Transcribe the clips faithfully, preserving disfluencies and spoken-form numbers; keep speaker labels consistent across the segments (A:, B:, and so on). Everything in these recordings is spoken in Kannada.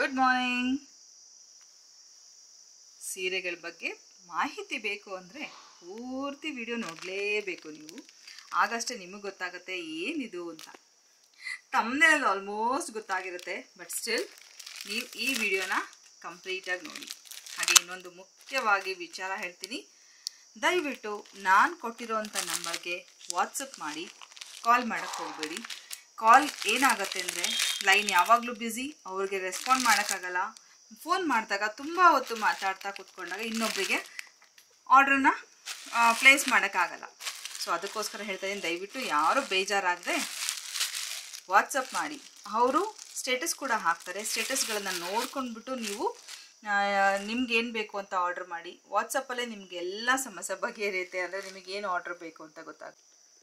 A: Good morning. ಸೀರೆಗಳ ಬಗ್ಗೆ ಮಾಹಿತಿ ಬೇಕು ಅಂದರೆ ಪೂರ್ತಿ ವಿಡಿಯೋ ನೋಡಲೇಬೇಕು ನೀವು, ಆಗಷ್ಟೇ ನಿಮಗೆ ಗೊತ್ತಾಗುತ್ತೆ ಏನಿದು ಅಂತ. ತಮ್ಮನೇಲಿ ಆಲ್ಮೋಸ್ಟ್ ಗೊತ್ತಾಗಿರುತ್ತೆ, ಬಟ್ ಸ್ಟಿಲ್ ನೀವು ಈ ವಿಡಿಯೋನ ಕಂಪ್ಲೀಟಾಗಿ ನೋಡಿ. ಹಾಗೆ ಇನ್ನೊಂದು ಮುಖ್ಯವಾಗಿ ವಿಚಾರ ಹೇಳ್ತೀನಿ, ದಯವಿಟ್ಟು ನಾನು ಕೊಟ್ಟಿರೋಂಥ ನಂಬರ್ಗೆ ವಾಟ್ಸಪ್ ಮಾಡಿ, ಕಾಲ್ ಮಾಡೋಕ್ಕೆ ಹೋಗಬೇಡಿ. ಕಾಲ್ ಏನಾಗುತ್ತೆ ಅಂದರೆ ಲೈನ್ ಯಾವಾಗಲೂ ಬ್ಯುಸಿ, ಅವ್ರಿಗೆ ರೆಸ್ಪಾಂಡ್ ಮಾಡೋಕ್ಕಾಗಲ್ಲ. ಫೋನ್ ಮಾಡಿದಾಗ ತುಂಬ ಹೊತ್ತು ಮಾತಾಡ್ತಾ ಕೂತ್ಕೊಂಡಾಗ ಇನ್ನೊಬ್ಬರಿಗೆ ಆರ್ಡ್ರನ್ನ ಪ್ಲೇಸ್ ಮಾಡೋಕ್ಕಾಗಲ್ಲ. ಸೊ ಅದಕ್ಕೋಸ್ಕರ ಹೇಳ್ತಾ ಇದ್ದೀನಿ, ದಯವಿಟ್ಟು ಯಾರೂ ಬೇಜಾರಾಗದೆ ವಾಟ್ಸಪ್ ಮಾಡಿ. ಅವರು ಸ್ಟೇಟಸ್ ಕೂಡ ಹಾಕ್ತಾರೆ, ಸ್ಟೇಟಸ್ಗಳನ್ನು ನೋಡ್ಕೊಂಡ್ಬಿಟ್ಟು ನೀವು ನಿಮ್ಗೇನು ಬೇಕು ಅಂತ ಆರ್ಡ್ರ್ ಮಾಡಿ. ವಾಟ್ಸಪ್ಪಲ್ಲೇ ನಿಮಗೆಲ್ಲ ಸಮಸ್ಯೆ ಬಗೆಹರಿಯುತ್ತೆ, ಅಂದರೆ ನಿಮಗೇನು ಆರ್ಡ್ರ್ ಬೇಕು ಅಂತ ಗೊತ್ತಾಗುತ್ತೆ.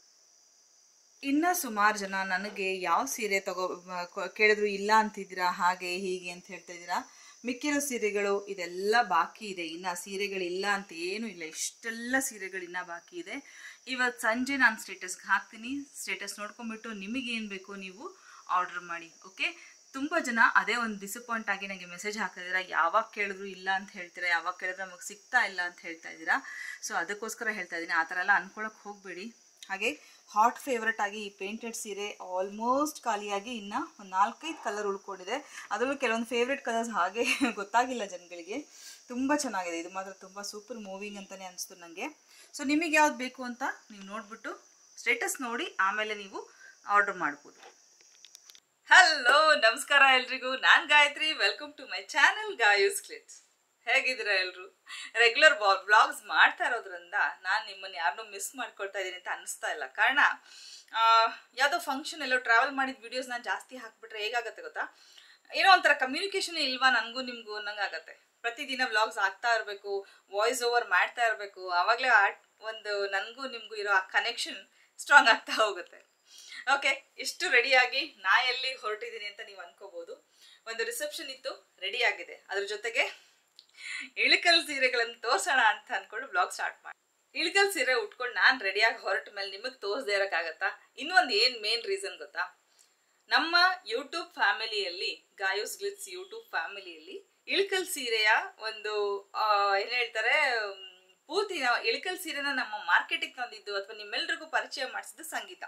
A: ಇನ್ನು ಸುಮಾರು ಜನ ನನಗೆ ಯಾವ ಸೀರೆ ತಗೋ ಕೇಳಿದ್ರು ಇಲ್ಲ ಅಂತಿದ್ದೀರಾ, ಹಾಗೆ ಹೀಗೆ ಅಂತ ಹೇಳ್ತಾ ಇದ್ದೀರಾ. ಮಿಕ್ಕಿರೋ ಸೀರೆಗಳು ಇದೆಲ್ಲ ಬಾಕಿ ಇದೆ, ಇನ್ನು ಸೀರೆಗಳಿಲ್ಲ ಅಂತ ಏನೂ ಇಲ್ಲ, ಇಷ್ಟೆಲ್ಲ ಸೀರೆಗಳು ಇನ್ನೂ ಬಾಕಿ ಇದೆ. ಇವತ್ತು ಸಂಜೆ ನಾನು ಸ್ಟೇಟಸ್ಗೆ ಹಾಕ್ತೀನಿ, ಸ್ಟೇಟಸ್ ನೋಡ್ಕೊಂಡ್ಬಿಟ್ಟು ನಿಮಗೇನು ಬೇಕು ನೀವು ಆರ್ಡ್ರ್ ಮಾಡಿ. ಓಕೆ, ತುಂಬ ಜನ ಅದೇ ಒಂದು ಡಿಸಪಾಯಿಂಟ್ ಆಗಿ ನನಗೆ ಮೆಸೇಜ್ ಹಾಕಿದ್ದೀರಾ, ಯಾವಾಗ ಕೇಳಿದ್ರು ಇಲ್ಲ ಅಂತ ಹೇಳ್ತೀರಾ, ಯಾವಾಗ ಕೇಳಿದ್ರೆ ನಮಗೆ ಸಿಗ್ತಾ ಇಲ್ಲ ಅಂತ ಹೇಳ್ತಾ ಇದ್ದೀರಾ. ಸೊ ಅದಕ್ಕೋಸ್ಕರ ಹೇಳ್ತಾ ಇದ್ದೀನಿ, ಆ ಥರ ಎಲ್ಲ ಅಂದ್ಕೊಳಕ್ಕೆ ಹೋಗಬೇಡಿ. ಹಾಗೆ ಹಾಟ್ ಫೇವ್ರೆಟ್ ಆಗಿ ಈ ಪೇಂಟೆಡ್ ಸೀರೆ ಆಲ್ಮೋಸ್ಟ್ ಖಾಲಿಯಾಗಿ ಇನ್ನು ಒಂದು ನಾಲ್ಕೈದು ಕಲರ್ ಉಳ್ಕೊಂಡಿದೆ. ಅದರಲ್ಲೂ ಕೆಲವೊಂದು ಫೇವ್ರೆಟ್ ಕಲರ್ಸ್ ಹಾಗೆ ಗೊತ್ತಾಗಿಲ್ಲ ಜನಗಳಿಗೆ. ತುಂಬ ಚೆನ್ನಾಗಿದೆ, ಇದು ಮಾತ್ರ ತುಂಬ ಸೂಪರ್ ಮೂವಿಂಗ್ ಅಂತಲೇ ಅನಿಸ್ತು ನನಗೆ. ಸೊ ನಿಮಗೆ ಯಾವ್ದು ಬೇಕು ಅಂತ ನೀವು ನೋಡಿಬಿಟ್ಟು ಸ್ಟೇಟಸ್ ನೋಡಿ ಆಮೇಲೆ ನೀವು ಆರ್ಡರ್ ಮಾಡ್ಬೋದು. ಹಲೋ, ನಮಸ್ಕಾರ ಎಲ್ರಿಗೂ, ನಾನು Gayathri. Welcome to my channel ಗಾಯೂಸ್ ಕ್ಲಿಟ್ಸ್. ಹೇಗಿದ್ದೀರಾ ಎಲ್ಲರೂ? ರೆಗ್ಯುಲರ್ ವ್ಲಾಗ್ಸ್ ಮಾಡ್ತಾ ಇರೋದ್ರಿಂದ ನಾನು ನಿಮ್ಮನ್ನು ಯಾರನ್ನೂ ಮಿಸ್ ಮಾಡ್ಕೊಳ್ತಾ ಇದ್ದೀನಿ ಅಂತ ಅನಿಸ್ತಾ ಇಲ್ಲ. ಕಾರಣ ಯಾವುದೋ ಫಂಕ್ಷನ್ ಎಲ್ಲೋ ಟ್ರಾವೆಲ್ ಮಾಡಿದ ವಿಡಿಯೋಸ್ ನಾನು ಜಾಸ್ತಿ ಹಾಕ್ಬಿಟ್ರೆ ಹೇಗಾಗುತ್ತೆ ಗೊತ್ತಾ, ಏನೋ ಒಂಥರ ಕಮ್ಯುನಿಕೇಷನ್ ಇಲ್ವಾ ನನಗೂ ನಿಮಗೂ ಅನ್ನಂಗಾಗತ್ತೆ. ಪ್ರತಿದಿನ ವ್ಲಾಗ್ಸ್ ಆಗ್ತಾ ಇರಬೇಕು, ವಾಯ್ಸ್ ಓವರ್ ಮಾಡ್ತಾ ಇರಬೇಕು, ಆವಾಗಲೇ ಆರ್ಟ್ ಒಂದು ನನಗೂ ನಿಮಗೂ ಇರೋ ಆ ಕನೆಕ್ಷನ್ ಸ್ಟ್ರಾಂಗ್ ಆಗ್ತಾ ಹೋಗುತ್ತೆ. ಓಕೆ, ಇಷ್ಟು ರೆಡಿಯಾಗಿ ನಾ ಎಲ್ಲಿ ಹೊರಟಿದ್ದೀನಿ ಅಂತ ನೀವು ಅನ್ಕೋಬೋದು. ಒಂದು ರಿಸೆಪ್ಷನ್ ಇತ್ತು, ರೆಡಿ ಆಗಿದೆ. ಅದ್ರ ಜೊತೆಗೆ ಇಳಿಕಲ್ ಸೀರೆಗಳನ್ನು ತೋರ್ಸೋಣ ಅಂತ ಅನ್ಕೊಂಡು ಬ್ಲಾಗ್ ಸ್ಟಾರ್ಟ್ ಮಾಡಿ. ಇಳಿಕಲ್ ಸೀರೆ ಉಟ್ಕೊಂಡು ನಾನು ರೆಡಿಯಾಗಿ ಹೊರಟ ಮೇಲೆ ನಿಮಗೆ ತೋರಿಸದೇ ಇರೋಕ್ಕಾಗತ್ತಾ? ಇನ್ನೊಂದು ಏನು ಮೇನ್ ರೀಸನ್ ಗೊತ್ತಾ, ನಮ್ಮ ಯೂಟ್ಯೂಬ್ ಫ್ಯಾಮಿಲಿಯಲ್ಲಿ, ಗಾಯೂಸ್ ಗ್ಲಿಟ್ಸ್ ಯೂಟ್ಯೂಬ್ ಫ್ಯಾಮಿಲಿಯಲ್ಲಿ ಇಳಿಕಲ್ ಸೀರೆಯ ಒಂದು ಏನು ಹೇಳ್ತಾರೆ ಪೂರ್ತಿ ಇಳಿಕಲ್ ಸೀರೆನ ನಮ್ಮ ಮಾರ್ಕೆಟಿಗೆ ತಂದಿದ್ದು ಅಥವಾ ನಿಮ್ಮೆಲ್ರಿಗೂ ಪರಿಚಯ ಮಾಡಿಸಿದ್ದು ಸಂಗೀತ.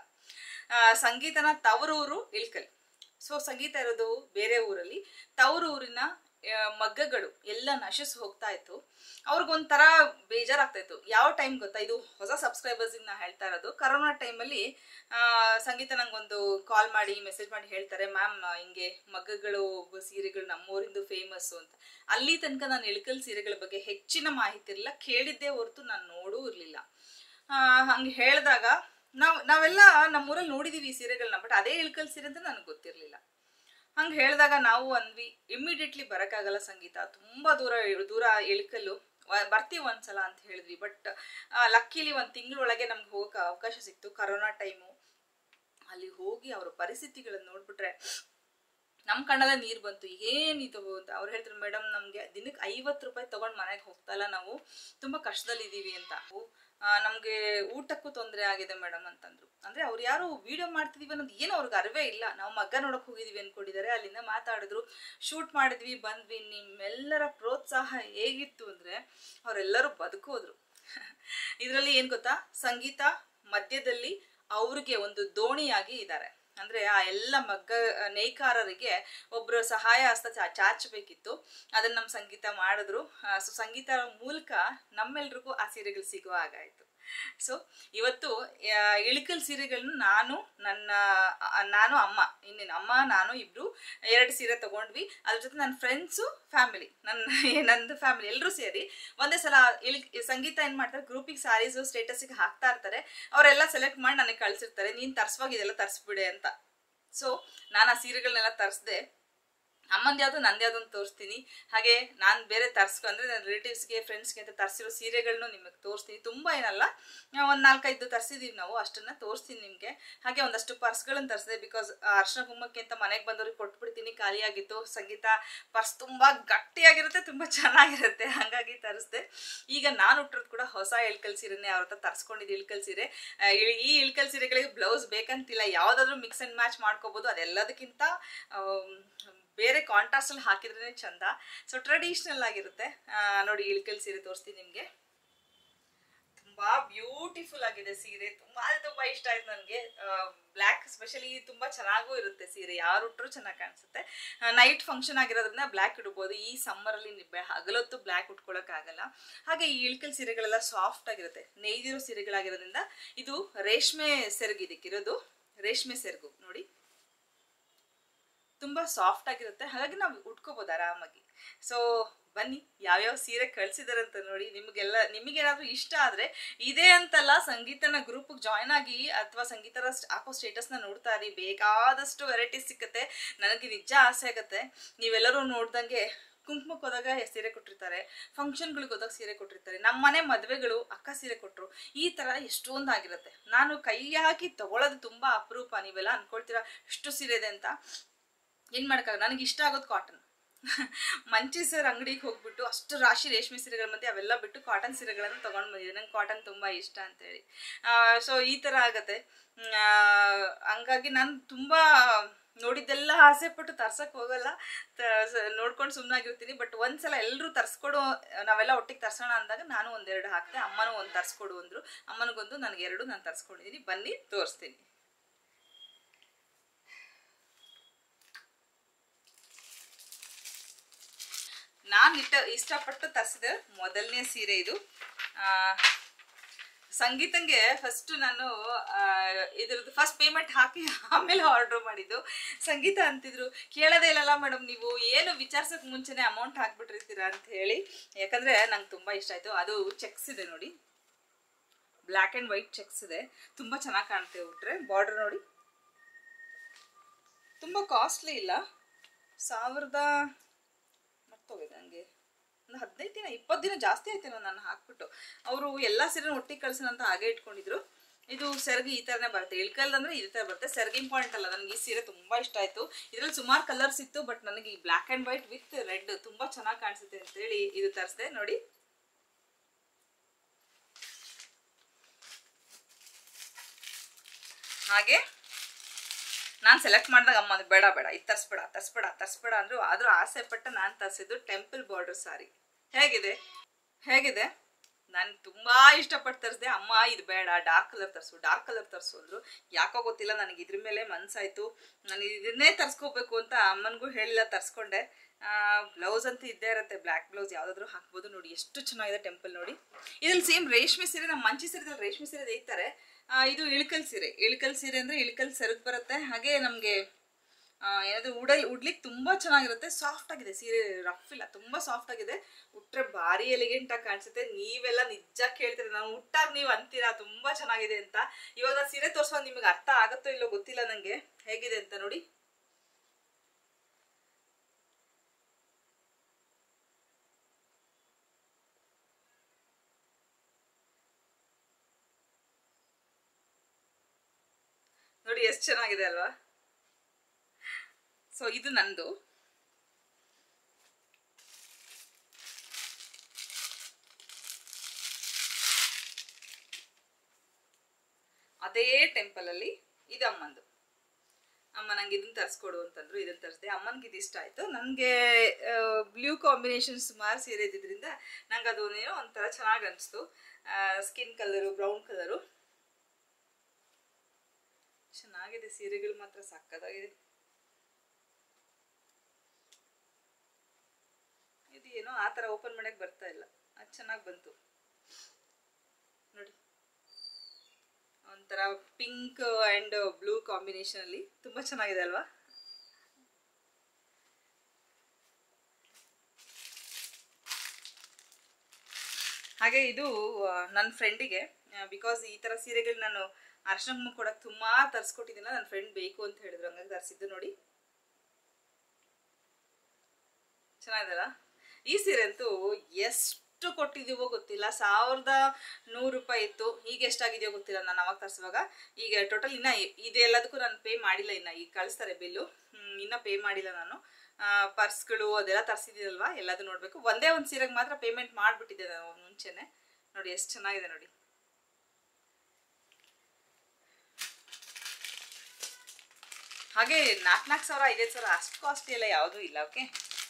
A: ಸಂಗೀತನ ತವರೂರು ಇಳಿಕಲ್. ಸೊ ಸಂಗೀತ ಇರೋದು ಬೇರೆ ಊರಲ್ಲಿ, ತವರೂರಿನ ಮಗ್ಗಗಳು ಎಲ್ಲ ನಶಿಸಿ ಹೋಗ್ತಾ ಇತ್ತು. ಅವ್ರಿಗೊಂಥರ ಬೇಜಾರಾಗ್ತಾ ಇತ್ತು. ಯಾವ ಟೈಮ್ ಗೊತ್ತಾ, ಇದು ಹೊಸ ಸಬ್ಸ್ಕ್ರೈಬರ್ಸಿಗೆ ನಾ ಹೇಳ್ತಾ ಇರೋದು. ಕರೋನಾ ಟೈಮಲ್ಲಿ ಸಂಗೀತ ನಂಗೊಂದು ಕಾಲ್ ಮಾಡಿ ಮೆಸೇಜ್ ಮಾಡಿ ಹೇಳ್ತಾರೆ, ಮ್ಯಾಮ್ ಹಿಂಗೆ ಮಗ್ಗಗಳು ಸೀರೆಗಳು ನಮ್ಮೂರಿಂದು ಫೇಮಸ್ಸು ಅಂತ. ಅಲ್ಲಿ ತನಕ ನಾನು ಇಳಿಕಲ್ ಸೀರೆಗಳ ಬಗ್ಗೆ ಹೆಚ್ಚಿನ ಮಾಹಿತಿ ಇರಲಿಲ್ಲ, ಕೇಳಿದ್ದೇ ಹೊರತು ನಾನು ನೋಡೂ ಇರಲಿಲ್ಲ. ಹಂಗೆ ಹೇಳಿದಾಗ ನಾವು ನಾವೆಲ್ಲ ನಮ್ಮೂರಲ್ಲಿ ನೋಡಿದ್ದೀವಿ ಈ ಸೀರೆಗಳನ್ನ, ಬಟ್ ಅದೇ ಇಳಿಕಲ್ ಸೀರೆ ಅಂತ ನನಗೆ ಗೊತ್ತಿರಲಿಲ್ಲ. ಹಂಗೆ ಹೇಳಿದಾಗ ನಾವು ಅಂದ್ವಿ ಇಮಿಡಿಯೇಟ್ಲಿ ಬರೋಕ್ಕಾಗಲ್ಲ ಸಂಗೀತ, ತುಂಬ ದೂರ ದೂರ ಇಳಿಕಲ್ಲು, ಬರ್ತೀವಿ ಒಂದ್ಸಲ ಅಂತ ಹೇಳಿದ್ವಿ. ಬಟ್ ಲಕ್ಕಿಲಿ ಒಂದು ತಿಂಗಳೊಳಗೆ ನಮ್ಗೆ ಹೋಗೋಕೆ ಅವಕಾಶ ಸಿಕ್ತು, ಕರೋನಾ ಟೈಮು. ಅಲ್ಲಿ ಹೋಗಿ ಅವ್ರ ಪರಿಸ್ಥಿತಿಗಳನ್ನು ನೋಡ್ಬಿಟ್ರೆ ನಮ್ಮ ಕಣ್ಣಲ್ಲ ನೀರು ಬಂತು. ಏನಿದು ಅಂತ ಅವ್ರು ಹೇಳ್ತಾರೆ, ಮೇಡಮ್ ನಮಗೆ ದಿನಕ್ಕೆ ಐವತ್ತು ರೂಪಾಯಿ ತೊಗೊಂಡು ಮನೆಗೆ ಹೋಗ್ತಾ ಇಲ್ಲ, ನಾವು ತುಂಬ ಕಷ್ಟದಲ್ಲಿದ್ದೀವಿ ಅಂತ. ನಮಗೆ ಊಟಕ್ಕೂ ತೊಂದರೆ ಆಗಿದೆ ಮೇಡಮ್ ಅಂತಂದ್ರು. ಅಂದರೆ ಅವ್ರು ಯಾರು ವಿಡಿಯೋ ಮಾಡ್ತಿದೀವಿ ಅನ್ನೋದು ಏನು ಅವ್ರಿಗೆ ಅರಿವೇ ಇಲ್ಲ. ನಾವು ಮಗ್ಗ ನೋಡೋಕೆ ಹೋಗಿದ್ದೀವಿ ಅಂದ್ಕೊಂಡಿದ್ದಾರೆ. ಅಲ್ಲಿಂದ ಮಾತಾಡಿದ್ರು, ಶೂಟ್ ಮಾಡಿದ್ವಿ, ಬಂದ್ವಿ. ನಿಮ್ಮೆಲ್ಲರ ಪ್ರೋತ್ಸಾಹ ಹೇಗಿತ್ತು ಅಂದರೆ ಅವರೆಲ್ಲರೂ ಬದುಕೋದ್ರು. ಇದರಲ್ಲಿ ಏನು ಗೊತ್ತಾ, ಸಂಗೀತ ಮಧ್ಯದಲ್ಲಿ ಅವ್ರಿಗೆ ಒಂದು ದೋಣಿಯಾಗಿ ಇದ್ದಾರೆ. ಅಂದರೆ ಆ ಎಲ್ಲ ಮಗ್ಗ ನೇಕಾರರಿಗೆ ಒಬ್ಬರು ಸಹಾಯ ಹಸ್ತ ಚಾ ಚಾಚಬೇಕಿತ್ತು, ಅದನ್ನು ನಮ್ಮ ಸಂಗೀತ ಮಾಡಿದ್ರು. ಸೊ ಸಂಗೀತ ಮೂಲಕ ನಮ್ಮೆಲ್ರಿಗೂ ಆ ಸೀರೆಗಳು ಸಿಗುವ ಹಾಗಾಯಿತು. ಸೊ ಇವತ್ತು ಇಳಿಕಲ್ ಸೀರೆಗಳನ್ನು ನಾನು ನನ್ನ ನಾನು ಅಮ್ಮ ಇನ್ನೇನು ಅಮ್ಮ ನಾನು ಇಬ್ಬರು ಎರಡು ಸೀರೆ ತೊಗೊಂಡ್ವಿ. ಅದ್ರ ಜೊತೆ ನನ್ನ ಫ್ರೆಂಡ್ಸು, ಫ್ಯಾಮಿಲಿ, ನನ್ನ ನಂದು ಫ್ಯಾಮಿಲಿ ಎಲ್ಲರೂ ಸೇರಿ ಒಂದೇ ಸಲ ಇಳಿ ಸಂಗೀತ ಏನು ಮಾಡ್ತಾರೆ, ಗ್ರೂಪಿಗೆ ಸ್ಯಾರೀಸು ಸ್ಟೇಟಸಿಗೆ ಹಾಕ್ತಾ ಇರ್ತಾರೆ. ಅವರೆಲ್ಲ ಸೆಲೆಕ್ಟ್ ಮಾಡಿ ನನಗೆ ಕಳಿಸಿರ್ತಾರೆ, ನೀನು ತರಿಸುವಾಗ ಇದೆಲ್ಲ ತರಿಸ್ಬಿಡೆ ಅಂತ. ಸೊ ನಾನು ಆ ಸೀರೆಗಳನ್ನೆಲ್ಲ ತರಿಸ್ದೆ. ಅಮ್ಮಂದು ಯಾವುದು ನಂದು ಯಾವುದು ಅಂತ ತೋರಿಸ್ತೀನಿ. ಹಾಗೆ ನಾನು ಬೇರೆ ತರಿಸ್ಕೊಂಡ್ರೆ ನನ್ನ ರಿಲೇಟಿವ್ಸ್ಗೆ ಫ್ರೆಂಡ್ಸ್ಗೆ ಅಂತ ತರಿಸಿರೋ ಸೀರೆಗಳನ್ನು ನಿಮಗೆ ತೋರಿಸ್ತೀನಿ. ತುಂಬ ಏನಲ್ಲ, ಒಂದು ನಾಲ್ಕೈದು ತರಿಸಿದ್ದೀವಿ ನಾವು, ಅಷ್ಟನ್ನು ತೋರಿಸ್ತೀನಿ ನಿಮಗೆ. ಹಾಗೆ ಒಂದಷ್ಟು ಪರ್ಸ್ಗಳನ್ನು ತರಿಸಿದೆ, ಬಿಕಾಸ್ ಅರ್ಶಿನ ಕುಂಕುಮಕ್ಕೆ ಅಂತ ಮನೆಗೆ ಬಂದವ್ರಿಗೆ ಕೊಟ್ಬಿಡ್ತೀನಿ, ಖಾಲಿಯಾಗಿತ್ತು. ಸಂಗೀತ ಪರ್ಸ್ ತುಂಬ ಗಟ್ಟಿಯಾಗಿರುತ್ತೆ, ತುಂಬ ಚೆನ್ನಾಗಿರುತ್ತೆ, ಹಾಗಾಗಿ ತರಿಸ್ದೆ. ಈಗ ನಾನು ಹುಟ್ಟಿರೋದು ಕೂಡ ಹೊಸ ಇಳ್ಕಲ್ ಸೀರೆನೇ ಅವ್ರ ಹತ್ರ ತರಿಸ್ಕೊಂಡಿದ್ದು. ಇಳ್ಕಲ್ ಸೀರೆ, ಈ ಇಳ್ಕಲ್ ಸೀರೆಗಳಿಗೆ ಬ್ಲೌಸ್ ಬೇಕಂತಿಲ್ಲ, ಯಾವುದಾದ್ರೂ ಮಿಕ್ಸ್ ಆ್ಯಂಡ್ ಮ್ಯಾಚ್ ಮಾಡ್ಕೋಬೋದು. ಅದೆಲ್ಲದಕ್ಕಿಂತ ಬೇರೆ ಕಾಂಟ್ರಾಸ್ಟಲ್ಲಿ ಹಾಕಿದ್ರೇ ಚಂದ. ಸೊ ಟ್ರೆಡಿಷ್ನಲ್ ಆಗಿರುತ್ತೆ. ನೋಡಿ ಇಳ್ಕಲ್ ಸೀರೆ ತೋರಿಸ್ತೀನಿ ನಿಮಗೆ. ತುಂಬಾ ಬ್ಯೂಟಿಫುಲ್ ಆಗಿದೆ ಸೀರೆ. ತುಂಬಾ ತುಂಬಾ ಇಷ್ಟ ಆಯ್ತು ನನಗೆ. ಬ್ಲ್ಯಾಕ್ ಸ್ಪೆಷಲಿ ತುಂಬಾ ಚೆನ್ನಾಗೂ ಇರುತ್ತೆ ಸೀರೆ, ಯಾರು ಉಟ್ಟರು ಚೆನ್ನಾಗಿ ಕಾಣಿಸುತ್ತೆ. ನೈಟ್ ಫಂಕ್ಷನ್ ಆಗಿರೋದ್ರಿಂದ ಬ್ಲ್ಯಾಕ್ ಇಡ್ಬೋದು. ಈ ಸಮ್ಮರಲ್ಲಿ ಹಗಲೊತ್ತು ಬ್ಲ್ಯಾಕ್ ಉಟ್ಕೊಳಕ್ ಆಗಲ್ಲ. ಹಾಗೆ ಈ ಇಳ್ಕಲ್ ಸೀರೆಗಳೆಲ್ಲ ಸಾಫ್ಟ್ ಆಗಿರುತ್ತೆ, ನೇಯ್ದಿರೋ ಸೀರೆಗಳಾಗಿರೋದ್ರಿಂದ. ಇದು ರೇಷ್ಮೆ ಸೆರಗು, ಇದಕ್ಕಿರೋದು ರೇಷ್ಮೆ ಸೆರಗು ನೋಡಿ, ತುಂಬಾ ಸಾಫ್ಟ್ ಆಗಿರುತ್ತೆ. ಹಾಗಾಗಿ ನಾವು ಉಟ್ಕೋಬಹುದು ಆರಾಮಾಗಿ. ಸೊ ಬನ್ನಿ ಯಾವ್ಯಾವ ಸೀರೆ ಕಳ್ಸಿದಾರೆ ಅಂತ ನೋಡಿ. ನಿಮಗೆಲ್ಲ ನಿಮಗೇನಾದ್ರೂ ಇಷ್ಟ ಆದ್ರೆ ಇದೇ ಅಂತಲ್ಲ, ಸಂಗೀತನ ಗ್ರೂಪ್ ಜಾಯ್ನ್ ಆಗಿ ಅಥವಾ ಸಂಗೀತರ ಹಾಕೋ ಸ್ಟೇಟಸ್ನ ನೋಡ್ತಾ ಇರಿ. ಬೇಕಾದಷ್ಟು ವೆರೈಟೀಸ್ ಸಿಕ್ಕತ್ತೆ. ನನಗೆ ನಿಜ ಆಸೆ ಆಗತ್ತೆ ನೀವೆಲ್ಲರೂ ನೋಡ್ದಂಗೆ ಕುಂಕುಮಕ್ಕೆ ಹೋದಾಗ ಸೀರೆ ಕೊಟ್ಟಿರ್ತಾರೆ, ಫಂಕ್ಷನ್ಗಳಿಗೆ ಹೋದಾಗ ಸೀರೆ ಕೊಟ್ಟಿರ್ತಾರೆ, ನಮ್ಮ ಮನೆ ಮದುವೆಗಳು ಅಕ್ಕ ಸೀರೆ ಕೊಟ್ಟರು, ಈ ಥರ ಎಷ್ಟೊಂದು ಆಗಿರುತ್ತೆ. ನಾನು ಕೈ ಹಾಕಿ ತಗೊಳ್ಳೋದು ತುಂಬ ಅಪರೂಪ. ನೀವೆಲ್ಲ ಅನ್ಕೊಳ್ತೀರಾ ಎಷ್ಟು ಸೀರೆ ಇದೆ ಅಂತ. ಏನು ಮಾಡೋಕ್ಕಾಗ, ನನಗೆ ಇಷ್ಟ ಆಗೋದು ಕಾಟನ್. ಮಂಚಿ ಸರ್ ಅಂಗಡಿಗೆ ಹೋಗ್ಬಿಟ್ಟು ಅಷ್ಟು ರಾಶಿ ರೇಷ್ಮೆ ಸೀರೆಗಳ ಮಧ್ಯೆ ಅವೆಲ್ಲ ಬಿಟ್ಟು ಕಾಟನ್ ಸೀರೆಗಳನ್ನು ತೊಗೊಂಡು ಬಂದಿದ್ದೆ. ನಂಗೆ ಕಾಟನ್ ತುಂಬ ಇಷ್ಟ ಅಂತೇಳಿ. ಸೊ ಈ ಥರ ಆಗತ್ತೆ. ಹಂಗಾಗಿ ನಾನು ತುಂಬ ನೋಡಿದ್ದೆಲ್ಲ ಆಸೆ ಪಟ್ಟು ತರ್ಸಕ್ಕೆ ಹೋಗಲ್ಲ, ನೋಡ್ಕೊಂಡು ಸುಮ್ಮನಾಗಿರ್ತೀನಿ. ಬಟ್ ಒಂದ್ಸಲ ಎಲ್ಲರೂ ತರಿಸ್ಕೊಡು, ನಾವೆಲ್ಲ ಒಟ್ಟಿಗೆ ತರ್ಸೋಣ ಅಂದಾಗ ನಾನು ಒಂದೆರಡು ಹಾಕ್ತೆ. ಅಮ್ಮನೂ ಒಂದು ತರಿಸ್ಕೊಡು ಅಂದರು. ಅಮ್ಮನಿಗೊಂದು, ನನಗೆರಡು ನಾನು ತರಿಸ್ಕೊಂಡಿದ್ದೀನಿ. ಬನ್ನಿ ತೋರಿಸ್ತೀನಿ. ನಾನು ಇಷ್ಟ ಇಷ್ಟಪಟ್ಟು ತರಿಸಿದ ಮೊದಲನೇ ಸೀರೆ ಇದು. ಸಂಗೀತಂಗೆ ಫಸ್ಟ್ ನಾನು ಇದ್ರದ್ದು ಫಸ್ಟ್ ಪೇಮೆಂಟ್ ಹಾಕಿ ಆಮೇಲೆ ಆರ್ಡ್ರ್ ಮಾಡಿದ್ದು. ಸಂಗೀತ ಅಂತಿದ್ರು, ಕೇಳೋದೇ ಇಲ್ಲಲ್ಲ ಮೇಡಮ್ ನೀವು, ಏನು ವಿಚಾರಿಸೋಕೆ ಮುಂಚೆನೇ ಅಮೌಂಟ್ ಹಾಕ್ಬಿಟ್ಟಿರ್ತೀರಾ ಅಂತ ಹೇಳಿ. ಯಾಕಂದರೆ ನಂಗೆ ತುಂಬ ಇಷ್ಟ ಆಯಿತು. ಅದು ಚೆಕ್ಸ್ ಇದೆ ನೋಡಿ, ಬ್ಲ್ಯಾಕ್ ಆ್ಯಂಡ್ ವೈಟ್ ಚೆಕ್ಸ್ ಇದೆ. ತುಂಬ ಚೆನ್ನಾಗಿ ಕಾಣುತ್ತೆ ಉಟ್ರೆ. ಬಾರ್ಡರ್ ನೋಡಿ, ತುಂಬ ಕಾಸ್ಟ್ಲಿ ಇಲ್ಲ. ಸಾವಿರದ ಮರ್ತೋಗಿದೆ ನನಗೆ, ಒಂದು ಹದಿನೈದು ದಿನ ಇಪ್ಪತ್ತು ದಿನ ಜಾಸ್ತಿ ಆಯ್ತೇನೋ ನಾನು ಹಾಕ್ಬಿಟ್ಟು. ಅವರು ಎಲ್ಲ ಸೀರೆ ಒಟ್ಟಿಗೆ ಕಳ್ಸೋಣ ಅಂತ ಹಾಗೆ ಇಟ್ಕೊಂಡಿದ್ರು. ಇದು ಸೆರಗಿ ಈ ಥರನೇ ಬರುತ್ತೆ. ಇಳ್ಕಲ್ ಅಂದರೆ ಈ ಥರ ಬರುತ್ತೆ. ಸೆರಗಿ ಇಂಪಾರ್ಟೆಂಟ್ ಅಲ್ಲ. ನನಗೆ ಈ ಸೀರೆ ತುಂಬ ಇಷ್ಟ ಆಯಿತು. ಇದರಲ್ಲಿ ಸುಮಾರು ಕಲರ್ಸ್ ಇತ್ತು, ಬಟ್ ನನಗೆ ಈ black and white with red ತುಂಬ ಚೆನ್ನಾಗಿ ಕಾಣಿಸುತ್ತೆ ಅಂತೇಳಿ ಇದು ತರಿಸಿದೆ ನೋಡಿ. ಹಾಗೆ ನಾನು ಸೆಲೆಕ್ಟ್ ಮಾಡಿದಾಗ ಅಮ್ಮ ಬೇಡ ಬೇಡ ಇದು ತರಿಸ್ಬೇಡ ತರಿಸ್ಬೇಡ ತರಿಸ್ಬೇಡ ಅಂದರು. ಆದರೂ ಆಸೆ ಪಟ್ಟು ನಾನು ತರಿಸಿದ್ದು ಟೆಂಪಲ್ ಬಾರ್ಡರ್ ಸಾರಿ. ಹೇಗಿದೆ ಹೇಗಿದೆ ನಾನು ತುಂಬ ಇಷ್ಟಪಟ್ಟು ತರಿಸಿದೆ. ಅಮ್ಮ ಇದು ಬೇಡ, ಡಾರ್ಕ್ ಕಲರ್ ತರಿಸು ಡಾರ್ಕ್ ಕಲರ್ ತರಿಸು ಅಂದರು. ಯಾಕೋ ಗೊತ್ತಿಲ್ಲ, ನನಗೆ ಇದ್ರ ಮೇಲೆ ಮನಸ್ಸಾಯಿತು. ನಾನು ಇದನ್ನೇ ತರಿಸ್ಕೋಬೇಕು ಅಂತ ಅಮ್ಮನಿಗೂ ಹೇಳಿಲ್ಲ, ತರಿಸ್ಕೊಂಡೆ. ಬ್ಲೌಸ್ ಅಂತೂ ಇದ್ದೇ ಇರುತ್ತೆ, ಬ್ಲ್ಯಾಕ್ ಬ್ಲೌಸ್ ಯಾವುದಾದ್ರೂ ಹಾಕ್ಬೋದು. ನೋಡಿ ಎಷ್ಟು ಚೆನ್ನಾಗಿದೆ ಟೆಂಪಲ್ ನೋಡಿ. ಇದ್ರಲ್ಲಿ ಸೇಮ್ ರೇಷ್ಮೆ ಸೀರೆ, ನಮ್ಮ ಮಂಚಿ ಸೀರೆದಲ್ಲಿ ರೇಷ್ಮೆ ಸೀರೆ ದೈತಾರೆ. ಇದು ಇಳ್ಕಲ್ ಸೀರೆ. ಇಳ್ಕಲ್ ಸೀರೆ ಅಂದರೆ ಇಳ್ಕಲ್ ಸೆರಗು ಬರುತ್ತೆ. ಹಾಗೆ ನಮಗೆ ಏನಾದರೂ ಉಡಲ್ ಉಡ್ಲಿಕ್ಕೆ ತುಂಬ ಚೆನ್ನಾಗಿರುತ್ತೆ. ಸಾಫ್ಟ್ ಆಗಿದೆ ಸೀರೆ, ರಫ್ ಇಲ್ಲ, ತುಂಬ ಸಾಫ್ಟ್ ಆಗಿದೆ. ಉಟ್ರೆ ಭಾರಿ ಎಲಿಗೆಂಟಾಗಿ ಕಾಣಿಸುತ್ತೆ. ನೀವೆಲ್ಲ ನಿಜ ಕೇಳ್ತೀರಿ, ನಾನು ಉಟ್ಟಾಗ ನೀವು ಅಂತೀರಾ ತುಂಬ ಚೆನ್ನಾಗಿದೆ ಅಂತ. ಇವಾಗ ನಾನು ಸೀರೆ ತೋರಿಸುವಾಗ ನಿಮಗೆ ಅರ್ಥ ಆಗುತ್ತೋ ಇಲ್ಲೋ ಗೊತ್ತಿಲ್ಲ ನನಗೆ ಹೇಗಿದೆ ಅಂತ ನೋಡಿ. ನೋಡಿ ಎಷ್ಟು ಚೆನ್ನಾಗಿದೆ ಅಲ್ವಾ. ಸೊ ಇದು ನಂದು. ಅದೇ ಟೆಂಪಲ್ ಅಲ್ಲಿ ಇದು ಅಮ್ಮಂದು. ಅಮ್ಮ ನಂಗೆ ಇದನ್ನ ತರಿಸ್ಕೊಡು ಅಂತಂದ್ರು, ಇದನ್ನ ತರಿಸಿದೆ. ಅಮ್ಮನಿಗೆ ಇದು ಇಷ್ಟ ಆಯ್ತು. ನನಗೆ ಬ್ಲೂ ಕಾಂಬಿನೇಷನ್ ಸುಮಾರು ಸೀರೆ ಇದ್ದಿದ್ರಿಂದ ನಂಗೆ ಅದು ಏನೋ ಒಂಥರ ಚೆನ್ನಾಗಿ ಅನಿಸ್ತು. ಸ್ಕಿನ್ ಕಲರು, ಬ್ರೌನ್ ಕಲರು ಚೆನ್ನಾಗಿದೆ. ಸೀರೆಗಳು ಮಾತ್ರ ಸಕ್ಕತ್ತಾಗಿದೆ. ಇದು ಏನೋ ಆ ಥರ ಓಪನ್ ಮಾಡಕ್ಕೆ ಬರ್ತಾ ಇಲ್ಲ, ಅದು ಚೆನ್ನಾಗಿ ಬಂತು ನೋಡಿ. ಒಂಥರ ಪಿಂಕ್ ಆ್ಯಂಡ್ ಬ್ಲೂ ಕಾಂಬಿನೇಷನ್ ಅಲ್ಲಿ ತುಂಬ ಚೆನ್ನಾಗಿದೆ ಅಲ್ವಾ. ಹಾಗೆ ಇದು ನನ್ನ ಫ್ರೆಂಡಿಗೆ, ಬಿಕಾಸ್ ಈ ಥರ ಸೀರೆಗಳು ನಾನು ಅರ್ಶನ ಕುಂಕುಮ ಕೊಡಕ್ಕೆ ತುಂಬ ತರಿಸ್ಕೊಟ್ಟಿದ್ದೀನ. ನನ್ನ ಫ್ರೆಂಡ್ ಬೇಕು ಅಂತ ಹೇಳಿದ್ರು, ಹಂಗಾಗಿ ತರಿಸಿದ್ದು ನೋಡಿ. ಚೆನ್ನಾಗಿದಲ್ಲ ಈ ಸೀರೆ ಅಂತೂ. ಎಷ್ಟು ಕೊಟ್ಟಿದ್ದೀವೋ ಗೊತ್ತಿಲ್ಲ, ಸಾವಿರದ ನೂರು ರೂಪಾಯಿ ಇತ್ತು. ಈಗ ಎಷ್ಟಾಗಿದೆಯೋ ಗೊತ್ತಿಲ್ಲ, ನಾನು ಅವಾಗ ತರಿಸುವಾಗ. ಈಗ ಟೋಟಲ್ ಇನ್ನು ಇದೆಲ್ಲದಕ್ಕೂ ನಾನು ಪೇ ಮಾಡಿಲ್ಲ. ಇನ್ನು ಈಗ ಕಳಿಸ್ತಾರೆ ಬಿಲ್ಲು, ಇನ್ನೂ ಪೇ ಮಾಡಿಲ್ಲ ನಾನು. ಪರ್ಸ್ಗಳು ಅದೆಲ್ಲ ತರಿಸಿದ್ದೀನಲ್ವಾ, ಎಲ್ಲದು ನೋಡಬೇಕು. ಒಂದೇ ಒಂದು ಸೀರೆಗೆ ಮಾತ್ರ ಪೇಮೆಂಟ್ ಮಾಡಿಬಿಟ್ಟಿದ್ದೆ ನಾನು ಮುಂಚೆನೆ. ನೋಡಿ ಎಷ್ಟು ಚೆನ್ನಾಗಿದೆ ನೋಡಿ. ಹಾಗೆ ನಾಲ್ಕು ನಾಲ್ಕು ಸಾವಿರ ಐದೈದು ಸಾವಿರ ಅಷ್ಟು ಕಾಸ್ಟ್ಲಿ ಎಲ್ಲ ಯಾವುದೂ ಇಲ್ಲ. ಓಕೆ,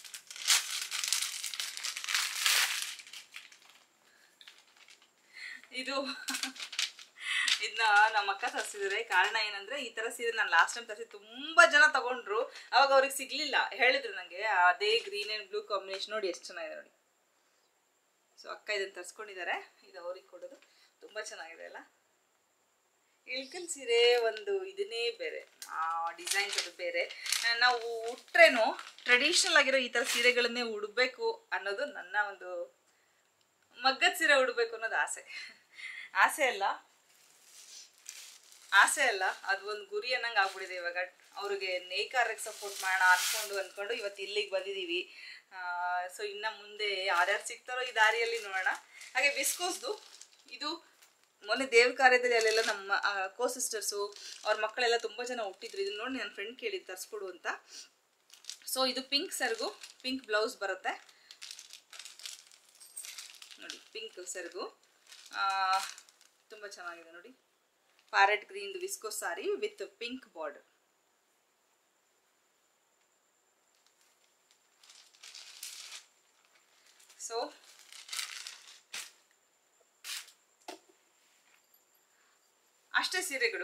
A: ಇದು ಇದನ್ನ ನಮ್ಮ ಅಕ್ಕ ತರಿಸಿದ್ರೆ. ಕಾರಣ ಏನಂದ್ರೆ ಈ ತರ ಸೀರೆ ನಾನು ಲಾಸ್ಟ್ ಟೈಮ್ ತರಿಸಿ ತುಂಬಾ ಜನ ತಗೊಂಡ್ರು, ಅವಾಗ ಅವ್ರಿಗೆ ಸಿಗ್ಲಿಲ್ಲ. ಹೇಳಿದ್ರು ನಂಗೆ ಅದೇ ಗ್ರೀನ್ ಅಂಡ್ ಬ್ಲೂ ಕಾಂಬಿನೇಷನ್ ನೋಡಿ ಎಷ್ಟು ಚೆನ್ನಾಗಿದೆ ನೋಡಿ. ಸೊ ಅಕ್ಕ ಇದನ್ನ ತರಿಸ್ಕೊಂಡಿದ್ದಾರೆ, ಇದು ಅವ್ರಿಗೆ ಕೊಡೋದು. ತುಂಬಾ ಚೆನ್ನಾಗಿದೆ ಅಲ್ಲ. ಇಳ್ಕಲ್ ಸೀರೆ ಒಂದು ಇದನ್ನೇ ಬೇರೆ, ಆ ಡಿಸೈನ್ಸ್ ಅದು ಬೇರೆ. ನಾವು ಉಟ್ರೇನು ಟ್ರೆಡಿಷನಲ್ ಆಗಿರೋ ಈ ತರ ಸೀರೆಗಳನ್ನೇ ಉಡಬೇಕು ಅನ್ನೋದು ನನ್ನ ಒಂದು, ಮಗ್ಗದ ಸೀರೆ ಉಡಬೇಕು ಅನ್ನೋದು ಆಸೆ. ಆಸೆ ಅಲ್ಲ ಆಸೆ ಅಲ್ಲ ಅದು ಒಂದು ಗುರಿ ಅನ್ನಂಗೆ ಆಗ್ಬಿಟ್ಟಿದೆ ಇವಾಗ. ಅವ್ರಿಗೆ ನೇಕಾರರಿಗೆ ಸಪೋರ್ಟ್ ಮಾಡೋಣ ಅನ್ಕೊಂಡು ಅನ್ಕೊಂಡು ಇವತ್ತು ಇಲ್ಲಿಗೆ ಬಂದಿದ್ದೀವಿ. ಸೊ ಇನ್ನು ಮುಂದೆ ಯಾರ್ಯಾರು ಸಿಗ್ತಾರೋ ಈ ದಾರಿಯಲ್ಲಿ ನೋಡೋಣ. ಹಾಗೆ ವಿಸ್ಕೋಸ್ದು ಇದು ಮೊನ್ನೆ ದೇವ್ರ ಕಾರ್ಯದಲ್ಲಿ ಅಲ್ಲೆಲ್ಲ ನಮ್ಮ ಕೋ ಸಿಸ್ಟರ್ಸು ಅವ್ರ ಮಕ್ಕಳೆಲ್ಲ ತುಂಬ ಜನ ಹುಟ್ಟಿದ್ರು. ಇದನ್ನ ನೋಡಿ ನನ್ನ ಫ್ರೆಂಡ್ ಕೇಳಿದ್ದು ತರಿಸ್ಕೊಡು ಅಂತ. ಸೊ ಇದು ಪಿಂಕ್ ಸೆರಗು, ಪಿಂಕ್ ಬ್ಲೌಸ್ ಬರುತ್ತೆ ನೋಡಿ. ಪಿಂಕ್ ಸೆರಗು ತುಂಬ ಚೆನ್ನಾಗಿದೆ ನೋಡಿ. Parrot green visco sari with pink border. So ಅಷ್ಟೇ ಸೀರೆಗಳು,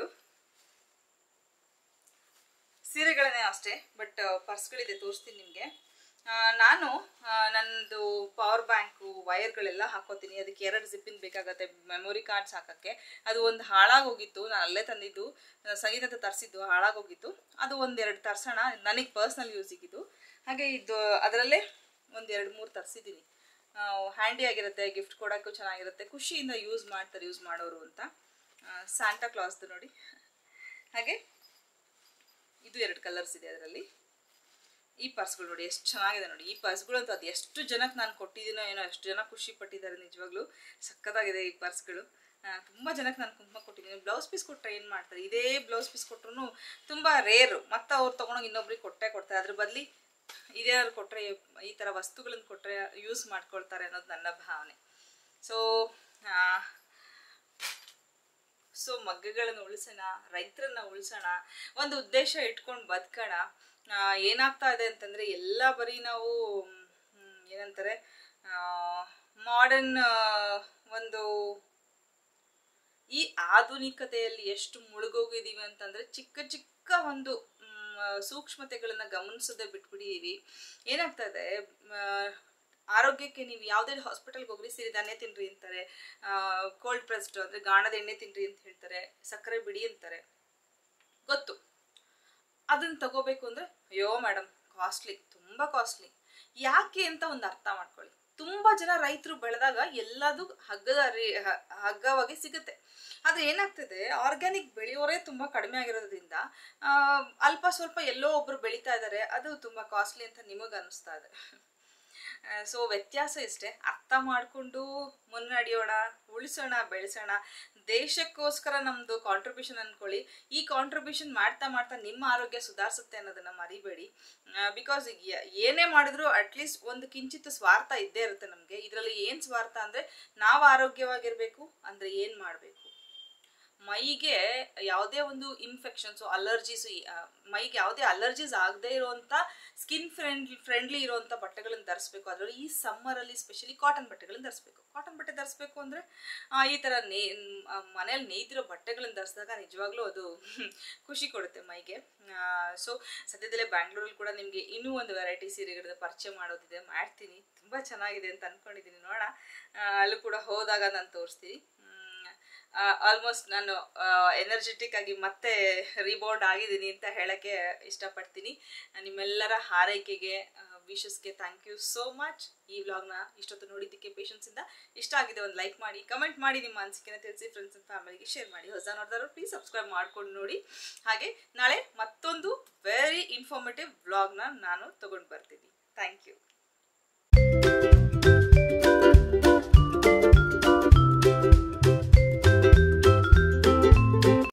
A: ಸೀರೆಗಳನ್ನೇ ಅಷ್ಟೇ. ಬಟ್ ಪರ್ಸ್ಗಳಿದೆ, ತೋರಿಸ್ತೀನಿ ನಿಮಗೆ. ನಾನು ನನ್ನದು ಪವರ್ ಬ್ಯಾಂಕು ವೈರ್ಗಳೆಲ್ಲ ಹಾಕೋತೀನಿ. ಅದಕ್ಕೆ ಎರಡು ಜಿಪ್ಪಿನ ಬೇಕಾಗತ್ತೆ ಮೆಮೊರಿ ಕಾರ್ಡ್ಸ್ ಹಾಕೋಕ್ಕೆ. ಅದು ಒಂದು ಹಾಳಾಗೋಗಿತ್ತು, ನಾನು ಅಲ್ಲೇ ತಂದಿದ್ದು, ಸಂಗೀತ ಅಂತ ತರಿಸಿದ್ದು ಹಾಳಾಗೋಗಿತ್ತು. ಅದು ಒಂದೆರಡು ತರ್ಸೋಣ, ನನಗೆ ಪರ್ಸ್ನಲ್ ಯೂಸಿಗಿದ್ದು. ಹಾಗೆ ಇದು ಅದರಲ್ಲೇ ಒಂದೆರಡು ಮೂರು ತರಿಸಿದ್ದೀನಿ. ಹ್ಯಾಂಡಿ ಆಗಿರುತ್ತೆ, ಗಿಫ್ಟ್ ಕೊಡೋಕ್ಕೂ ಚೆನ್ನಾಗಿರುತ್ತೆ, ಖುಷಿಯಿಂದ ಯೂಸ್ ಮಾಡ್ತಾರೆ ಯೂಸ್ ಮಾಡೋರು ಅಂತ. ಸ್ಯಾಂಟಾ ಕ್ಲಾಸ್ದು ನೋಡಿ. ಹಾಗೆ ಇದು ಎರಡು ಕಲರ್ಸ್ ಇದೆ ಅದರಲ್ಲಿ. ಈ ಪರ್ಸ್ಗಳು ನೋಡಿ ಎಷ್ಟು ಚೆನ್ನಾಗಿದೆ ನೋಡಿ. ಈ ಪರ್ಸ್ಗಳು ಅಂತ ಅದು ಎಷ್ಟು ಜನಕ್ಕೆ ನಾನು ಕೊಟ್ಟಿದ್ದೀನೋ ಏನೋ, ಎಷ್ಟು ಜನ ಖುಷಿ ಪಟ್ಟಿದ್ದಾರೆ ನಿಜವಾಗ್ಲೂ. ಸಕ್ಕತ್ತಾಗಿದೆ ಈ ಪರ್ಸ್ಗಳು. ತುಂಬ ಜನಕ್ಕೆ ನಾನು ಕುಂಕುಮ ಕೊಟ್ಟಿದ್ದೀನಿ. ಬ್ಲೌಸ್ ಪೀಸ್ ಕೊಟ್ಟರೆ ಏನು ಮಾಡ್ತಾರೆ, ಇದೇ ಬ್ಲೌಸ್ ಪೀಸ್ ಕೊಟ್ಟರು ತುಂಬ ರೇರು, ಮತ್ತು ಅವ್ರು ತೊಗೊಂಡೋಗಿ ಇನ್ನೊಬ್ರಿಗೆ ಕೊಟ್ಟೆ ಕೊಡ್ತಾರೆ. ಅದ್ರ ಬದಲಿ ಇದೇನಾದ್ರು ಕೊಟ್ಟರೆ, ಈ ಥರ ವಸ್ತುಗಳನ್ನು ಕೊಟ್ಟರೆ ಯೂಸ್ ಮಾಡ್ಕೊಳ್ತಾರೆ ಅನ್ನೋದು ನನ್ನ ಭಾವನೆ. ಸೊ ಸೊ ಮಗ್ಗಗಳನ್ನು ಉಳಿಸೋಣ, ರೈತರನ್ನ ಉಳಿಸೋಣ, ಒಂದು ಉದ್ದೇಶ ಇಟ್ಕೊಂಡು ಬದುಕೋಣ. ಏನಾಗ್ತಾ ಇದೆ ಅಂತಂದರೆ ಎಲ್ಲ ಬರೀ ನಾವು ಏನಂತಾರೆ ಮಾಡರ್ನ್ ಒಂದು ಈ ಆಧುನಿಕತೆಯಲ್ಲಿ ಎಷ್ಟು ಮುಳುಗೋಗಿದ್ದೀವಿ ಅಂತಂದರೆ ಚಿಕ್ಕ ಚಿಕ್ಕ ಒಂದು ಸೂಕ್ಷ್ಮತೆಗಳನ್ನು ಗಮನಿಸೋದೇ ಬಿಟ್ಬಿಟ್ಟಿದ್ದೀವಿ. ಏನಾಗ್ತಾ ಇದೆ, ಆರೋಗ್ಯಕ್ಕೆ ನೀವು ಯಾವುದೇ ಹಾಸ್ಪಿಟಲ್ಗೆ ಹೋಗ್ರಿ ಸಿರಿಧಾನ್ಯ ತಿನ್ನಿರಿ ಅಂತಾರೆ, ಕೋಲ್ಡ್ ಪ್ರೆಸ್ಡ್ ಅಂದರೆ ಗಾಣದ ಎಣ್ಣೆ ತಿನ್ನಿರಿ ಅಂತ ಹೇಳ್ತಾರೆ, ಸಕ್ಕರೆ ಬಿಡಿ ಅಂತಾರೆ. ಗೊತ್ತು, ಅದನ್ನು ತಗೋಬೇಕು ಅಂದರೆ ಅಯ್ಯೋ ಮೇಡಮ್ ಕಾಸ್ಟ್ಲಿ, ತುಂಬ ಕಾಸ್ಟ್ಲಿ. ಯಾಕೆ ಅಂತ ಒಂದು ಅರ್ಥ ಮಾಡ್ಕೊಳ್ಳಿ. ತುಂಬ ಜನ ರೈತರು ಬೆಳೆದಾಗ ಎಲ್ಲದೂ ಹಗ್ಗದ ಹಗ್ಗವಾಗಿ ಸಿಗುತ್ತೆ. ಆದರೆ ಏನಾಗ್ತದೆ, ಆರ್ಗ್ಯಾನಿಕ್ ಬೆಳೆಯೋರೇ ತುಂಬ ಕಡಿಮೆ ಆಗಿರೋದ್ರಿಂದ ಅಲ್ಪ ಸ್ವಲ್ಪ ಎಲ್ಲೋ ಒಬ್ರು ಬೆಳೀತಾ ಇದ್ದಾರೆ, ಅದು ತುಂಬ ಕಾಸ್ಟ್ಲಿ ಅಂತ ನಿಮಗೆ ಅನ್ನಿಸ್ತಾ ಇದೆ. ಸೊ ವ್ಯತ್ಯಾಸ ಇಷ್ಟೇ, ಅರ್ಥ ಮಾಡಿಕೊಂಡು ಮುನ್ನಡೆಯೋಣ, ಉಳಿಸೋಣ, ಬೆಳೆಸೋಣ. ದೇಶಕ್ಕೋಸ್ಕರ ನಮ್ಮದು ಕಾಂಟ್ರಿಬ್ಯೂಷನ್ ಅಂದ್ಕೊಳ್ಳಿ. ಈ ಕಾಂಟ್ರಿಬ್ಯೂಷನ್ ಮಾಡ್ತಾ ಮಾಡ್ತಾ ನಿಮ್ಮ ಆರೋಗ್ಯ ಸುಧಾರಿಸುತ್ತೆ ಅನ್ನೋದನ್ನು ಮರಿಬೇಡಿ. ಬಿಕಾಸ್ ಏನೇ ಮಾಡಿದ್ರು ಅಟ್ಲೀಸ್ಟ್ ಒಂದು ಕಿಂಚಿತ್ತು ಸ್ವಾರ್ಥ ಇದ್ದೇ ಇರುತ್ತೆ ನಮಗೆ. ಇದರಲ್ಲಿ ಏನು ಸ್ವಾರ್ಥ ಅಂದರೆ, ನಾವು ಆರೋಗ್ಯವಾಗಿರಬೇಕು ಅಂದರೆ ಏನು ಮಾಡಬೇಕು, ಮೈಗೆ ಯಾವುದೇ ಒಂದು ಇನ್ಫೆಕ್ಷನ್ಸು ಅಲರ್ಜೀಸು, ಮೈಗೆ ಯಾವುದೇ ಅಲರ್ಜೀಸ್ ಆಗದೆ ಇರೋವಂಥ ಸ್ಕಿನ್ ಫ್ರೆಂಡ್ಲಿ ಫ್ರೆಂಡ್ಲಿ ಇರೋವಂಥ ಬಟ್ಟೆಗಳನ್ನು ಧರಿಸ್ಬೇಕು. ಅದರಲ್ಲಿ ಈ ಸಮ್ಮರಲ್ಲಿ ಸ್ಪೆಷಲಿ ಕಾಟನ್ ಬಟ್ಟೆಗಳನ್ನು ಧರಿಸ್ಬೇಕು. ಕಾಟನ್ ಬಟ್ಟೆ ಧರಿಸ್ಬೇಕು ಅಂದರೆ ಈ ಥರ ನೇ ಮನೇಲಿ ನೇಯ್ದಿರೋ ಬಟ್ಟೆಗಳನ್ನು ಧರಿಸಿದಾಗ ನಿಜವಾಗ್ಲೂ ಅದು ಖುಷಿ ಕೊಡುತ್ತೆ ಮೈಗೆ. ಸೊ ಸದ್ಯದಲ್ಲೇ ಬ್ಯಾಂಗ್ಳೂರಲ್ಲಿ ಕೂಡ ನಿಮಗೆ ಇನ್ನೂ ಒಂದು ವೆರೈಟಿ ಸೀರೆಗಳನ್ನ ಪರಿಚಯ ಮಾಡೋದಿದೆ, ಮಾಡ್ತೀನಿ. ತುಂಬ ಚೆನ್ನಾಗಿದೆ ಅಂತ ಅಂದ್ಕೊಂಡಿದ್ದೀನಿ, ನೋಡೋಣ. ಅಲ್ಲೂ ಕೂಡ ಹೋದಾಗ ನಾನು ತೋರಿಸ್ತೀನಿ. ಆಲ್ಮೋಸ್ಟ್ ನಾನು ಎನರ್ಜೆಟಿಕ್ ಆಗಿ ಮತ್ತೆ ರಿಬೌಂಡ್ ಆಗಿದ್ದೀನಿ ಅಂತ ಹೇಳೋಕ್ಕೆ ಇಷ್ಟಪಡ್ತೀನಿ. ನಿಮ್ಮೆಲ್ಲರ ಹಾರೈಕೆಗೆ, ವಿಶಸ್ಗೆ ಥ್ಯಾಂಕ್ ಯು ಸೋ ಮಚ್. ಈ ವ್ಲಾಗ್ನ ಇಷ್ಟೊತ್ತು ನೋಡಿದ್ದಕ್ಕೆ ಪೇಷನ್ಸಿಂದ. ಇಷ್ಟ ಆಗಿದೆ ಒಂದು ಲೈಕ್ ಮಾಡಿ, ಕಮೆಂಟ್ ಮಾಡಿ, ನಿಮ್ಮ ಅನಿಸಿಕೆನ ತಿಳಿಸಿ, ಫ್ರೆಂಡ್ಸ್ ಆ್ಯಂಡ್ ಫ್ಯಾಮಿಲಿಗೆ ಶೇರ್ ಮಾಡಿ. ಹೊಸ ನೋಡಿದವರು ಪ್ಲೀಸ್ ಸಬ್ಸ್ಕ್ರೈಬ್ ಮಾಡ್ಕೊಂಡು ನೋಡಿ. ಹಾಗೆ ನಾಳೆ ಮತ್ತೊಂದು ವೆರಿ ಇನ್ಫಾರ್ಮೇಟಿವ್ ವ್ಲಾಗ್ನ ನಾನು ತೊಗೊಂಡು ಬರ್ತೀನಿ. Thank you.